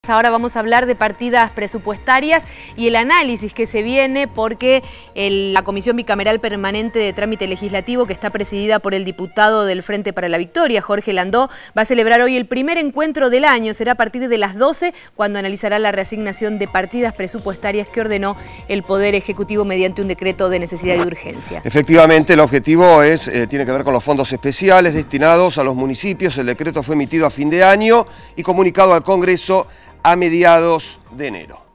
Ahora vamos a hablar de partidas presupuestarias y el análisis que se viene porque la Comisión Bicameral Permanente de Trámite Legislativo, que está presidida por el diputado del Frente para la Victoria, Jorge Landó, va a celebrar hoy el primer encuentro del año. Será a partir de las 12 cuando analizará la reasignación de partidas presupuestarias que ordenó el Poder Ejecutivo mediante un decreto de necesidad y urgencia. Efectivamente, el objetivo tiene que ver con los fondos especiales destinados a los municipios. El decreto fue emitido a fin de año y comunicado al Congreso a mediados de enero.